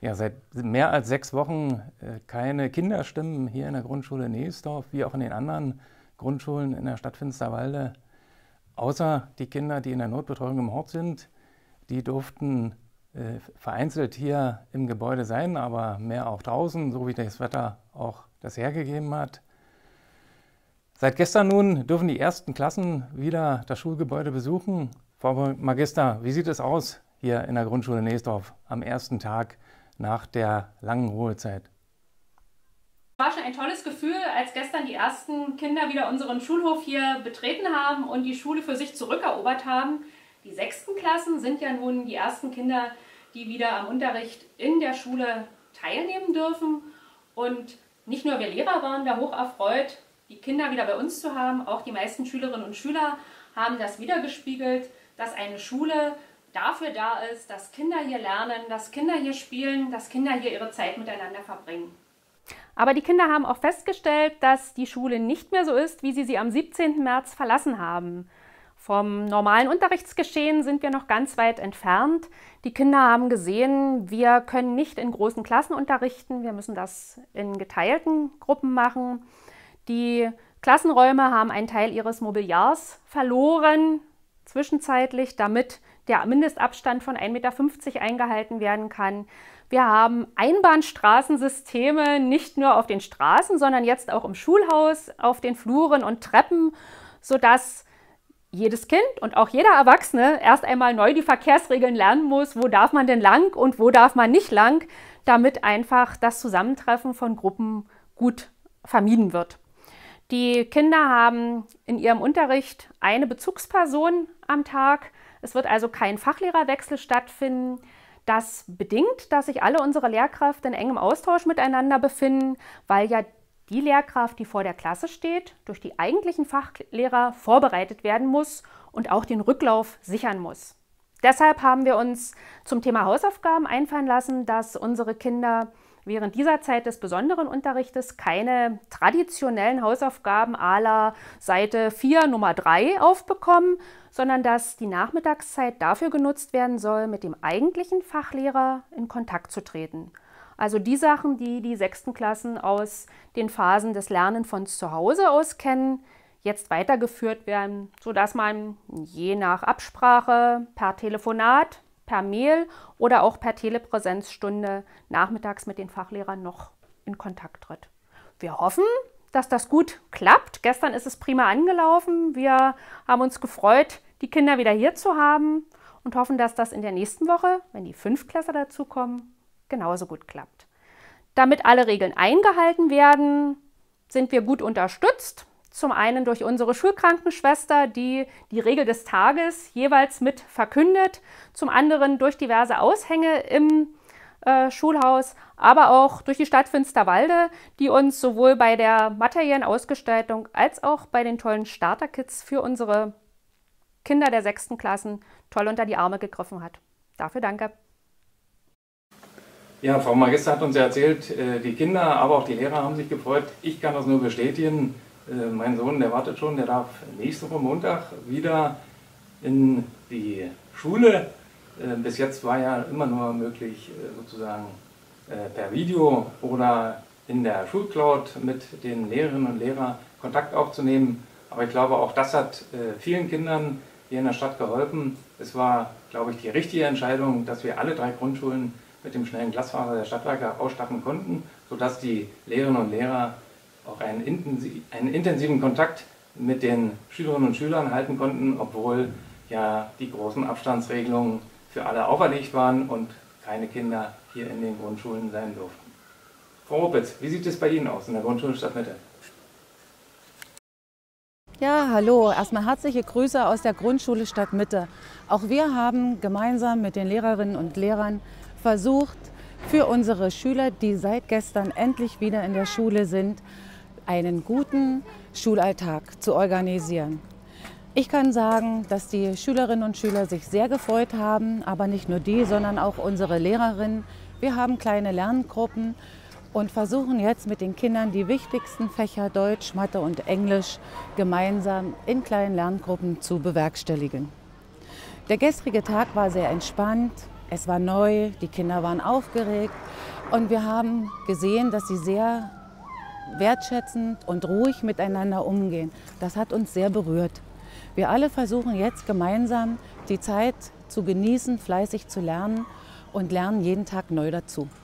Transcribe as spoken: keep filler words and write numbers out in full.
Ja, seit mehr als sechs Wochen äh, keine Kinderstimmen hier in der Grundschule Nehsdorf, wie auch in den anderen Grundschulen in der Stadt Finsterwalde. Außer die Kinder, die in der Notbetreuung im Hort sind, die durften äh, vereinzelt hier im Gebäude sein, aber mehr auch draußen, so wie das Wetter auch das hergegeben hat. Seit gestern nun dürfen die ersten Klassen wieder das Schulgebäude besuchen. Frau Magister, wie sieht es aus hier in der Grundschule Nehsdorf am ersten Tag nach der langen Ruhezeit? Es war schon ein tolles Gefühl, als gestern die ersten Kinder wieder unseren Schulhof hier betreten haben und die Schule für sich zurückerobert haben. Die sechsten Klassen sind ja nun die ersten Kinder, die wieder am Unterricht in der Schule teilnehmen dürfen. Und nicht nur wir Lehrer waren da hoch erfreut, die Kinder wieder bei uns zu haben, auch die meisten Schülerinnen und Schüler haben das wiedergespiegelt, dass eine Schule dafür da ist, dass Kinder hier lernen, dass Kinder hier spielen, dass Kinder hier ihre Zeit miteinander verbringen. Aber die Kinder haben auch festgestellt, dass die Schule nicht mehr so ist, wie sie sie am siebzehnten März verlassen haben. Vom normalen Unterrichtsgeschehen sind wir noch ganz weit entfernt. Die Kinder haben gesehen, wir können nicht in großen Klassen unterrichten, wir müssen das in geteilten Gruppen machen. Die Klassenräume haben einen Teil ihres Mobiliars verloren, zwischenzeitlich, damit der Mindestabstand von ein Meter fünfzig eingehalten werden kann. Wir haben Einbahnstraßensysteme nicht nur auf den Straßen, sondern jetzt auch im Schulhaus, auf den Fluren und Treppen, sodass jedes Kind und auch jeder Erwachsene erst einmal neu die Verkehrsregeln lernen muss, wo darf man denn lang und wo darf man nicht lang, damit einfach das Zusammentreffen von Gruppen gut vermieden wird. Die Kinder haben in ihrem Unterricht eine Bezugsperson am Tag. Es wird also kein Fachlehrerwechsel stattfinden. Das bedingt, dass sich alle unsere Lehrkräfte in engem Austausch miteinander befinden, weil ja die Lehrkraft, die vor der Klasse steht, durch die eigentlichen Fachlehrer vorbereitet werden muss und auch den Rücklauf sichern muss. Deshalb haben wir uns zum Thema Hausaufgaben einfallen lassen, dass unsere Kinder während dieser Zeit des besonderen Unterrichtes keine traditionellen Hausaufgaben à la Seite vier Nummer drei aufbekommen, sondern dass die Nachmittagszeit dafür genutzt werden soll, mit dem eigentlichen Fachlehrer in Kontakt zu treten. Also die Sachen, die die sechsten Klassen aus den Phasen des Lernens von zu Hause aus kennen, jetzt weitergeführt werden, sodass man je nach Absprache per Telefonat, per Mail oder auch per Telepräsenzstunde nachmittags mit den Fachlehrern noch in Kontakt tritt. Wir hoffen, dass das gut klappt. Gestern ist es prima angelaufen. Wir haben uns gefreut, die Kinder wieder hier zu haben und hoffen, dass das in der nächsten Woche, wenn die Fünftklässler dazukommen, genauso gut klappt. Damit alle Regeln eingehalten werden, sind wir gut unterstützt. Zum einen durch unsere Schulkrankenschwester, die die Regel des Tages jeweils mit verkündet. Zum anderen durch diverse Aushänge im äh, Schulhaus, aber auch durch die Stadt Finsterwalde, die uns sowohl bei der materiellen Ausgestaltung als auch bei den tollen Starter-Kits für unsere Kinder der sechsten Klassen toll unter die Arme gegriffen hat. Dafür danke. Ja, Frau Magister hat uns ja erzählt, die Kinder, aber auch die Lehrer haben sich gefreut. Ich kann das nur bestätigen. Mein Sohn, der wartet schon, der darf nächste Woche Montag wieder in die Schule. Bis jetzt war ja immer nur möglich, sozusagen per Video oder in der Schulcloud mit den Lehrerinnen und Lehrern Kontakt aufzunehmen. Aber ich glaube, auch das hat vielen Kindern hier in der Stadt geholfen. Es war, glaube ich, die richtige Entscheidung, dass wir alle drei Grundschulen mit dem schnellen Glasfaser der Stadtwerke ausstatten konnten, sodass die Lehrerinnen und Lehrer auch einen, intensiv, einen intensiven Kontakt mit den Schülerinnen und Schülern halten konnten, obwohl ja die großen Abstandsregelungen für alle auferlegt waren und keine Kinder hier in den Grundschulen sein durften. Frau Ruppitz, wie sieht es bei Ihnen aus in der Grundschule Stadtmitte? Ja, hallo. Erstmal herzliche Grüße aus der Grundschule Stadtmitte. Auch wir haben gemeinsam mit den Lehrerinnen und Lehrern versucht, für unsere Schüler, die seit gestern endlich wieder in der Schule sind, einen guten Schulalltag zu organisieren. Ich kann sagen, dass die Schülerinnen und Schüler sich sehr gefreut haben, aber nicht nur die, sondern auch unsere Lehrerinnen. Wir haben kleine Lerngruppen und versuchen jetzt mit den Kindern die wichtigsten Fächer Deutsch, Mathe und Englisch gemeinsam in kleinen Lerngruppen zu bewerkstelligen. Der gestrige Tag war sehr entspannt. Es war neu, die Kinder waren aufgeregt und wir haben gesehen, dass sie sehr wertschätzend und ruhig miteinander umgehen. Das hat uns sehr berührt. Wir alle versuchen jetzt gemeinsam die Zeit zu genießen, fleißig zu lernen und lernen jeden Tag neu dazu.